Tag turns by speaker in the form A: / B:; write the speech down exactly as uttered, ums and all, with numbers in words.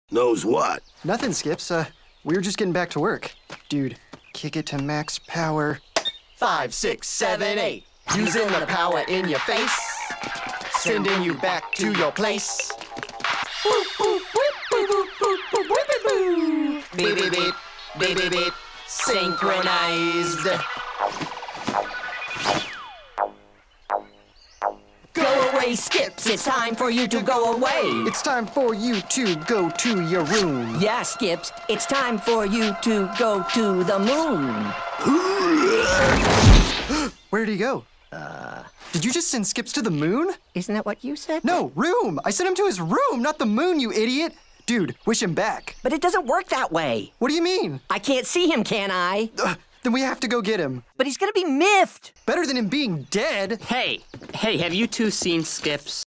A: Knows what?
B: Nothing, Skips. Uh, we were just getting back to work. Dude, kick it to max power.
C: Five, six, seven, eight. Using the power in your face. Sending you back to your place. Boop, boop, boop, boop, boop, boop, boop, boop, boop, boop. Beep, beep, beep, beep, beep, beep. Synchronized. Go away, Skips. It's time for you to go away.
B: It's time for you to go to your room.
D: Yeah, Skips. It's time for you to go to the moon.
B: Where'd he go? Uh... Did you just send Skips to the moon?
D: Isn't that what you said?
B: No, room! I sent him to his room, not the moon, you idiot! Dude, wish him back.
D: But it doesn't work that way.
B: What do you mean?
D: I can't see him, can I?
B: Uh, then we have to go get him.
D: But he's gonna be miffed.
B: Better than him being dead.
E: Hey, hey, have you two seen Skips?